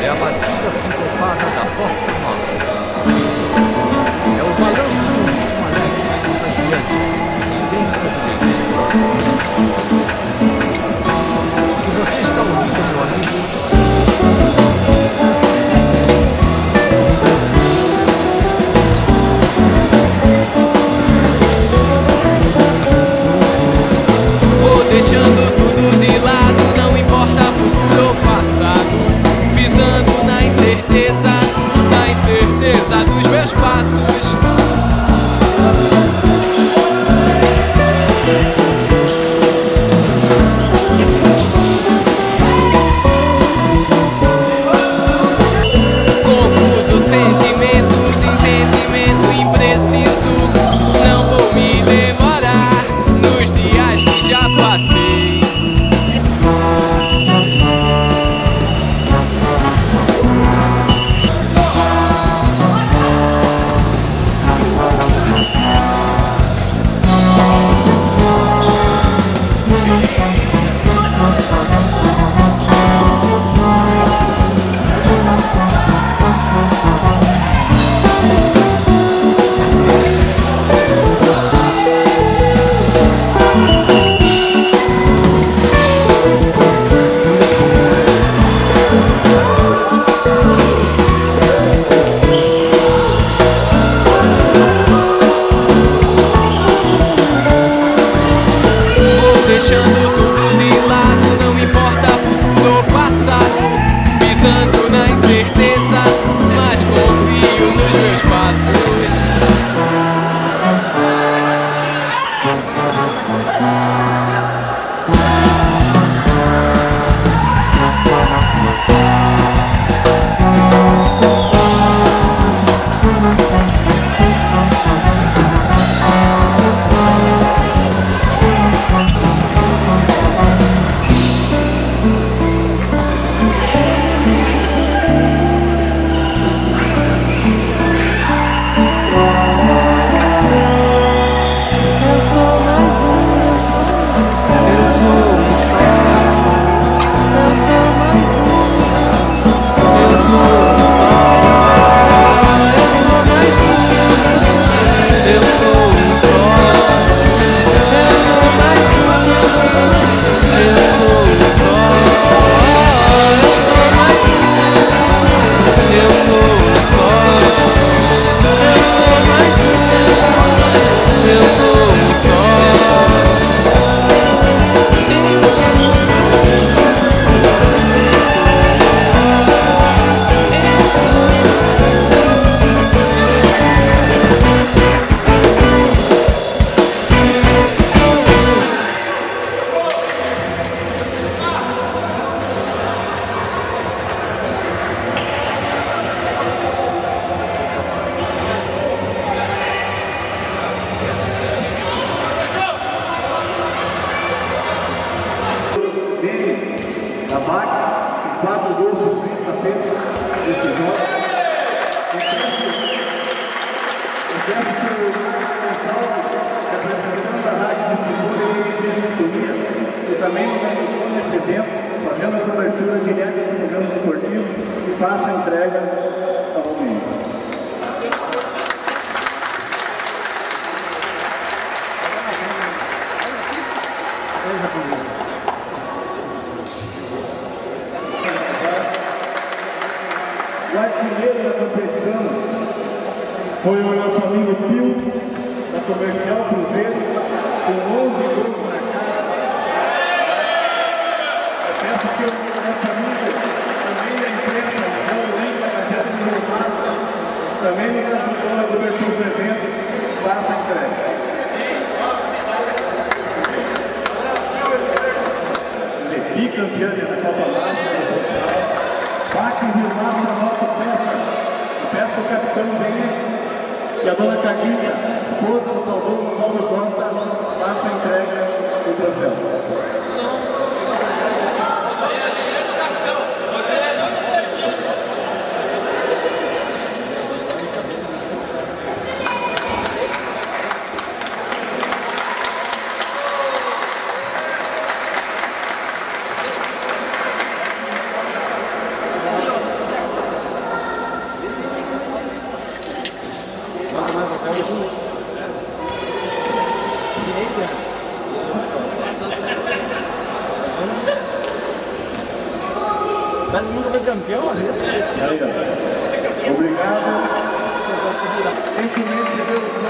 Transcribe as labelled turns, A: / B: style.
A: É a batida sincopada da bossa nova. É o balanço de um ritmo alegre e contagiante, bem brasileiro. O que você está ouvindo, meu amigo?
B: Deixando tudo de lado, não importa futuro ou passado, pisando na incerteza dos meus passos. Confuso sentimento de entendimento impreciso, não vou me demorar nos dias que já passei. Deixando tudo de lado, não importa futuro ou passado, pisando na incerteza, mas confio nos meus passos.
C: Da BAC, 4 gols sofridos apenas nesse jogo. Eu peço que o Márcio Gonçalves, representante da Rádio Difusora e MG Sintonia, que também nos ajudou nesse evento, fazendo a cobertura direta dos programas esportivos, e faça a entrega ao meio. O artilheiro da competição foi o nosso amigo Pio, da Comercial Cruzeiro, com 11 gols marcados. Eu peço que o nosso amigo, também da imprensa, o Link da Gazeta do Rio Mato, também nos ajudou na cobertura do evento, faça a entrega. Bicampeã da Copa Master do futsal, BAC Rio Mato anota peças. Eu peço que o capitão venha e a dona Carlita, esposa do saudoso Oswaldo Costa, faça a entrega do troféu.
A: Mas nunca foi campeão,
C: Aí, ó. Obrigado. Gentilmente, Deus.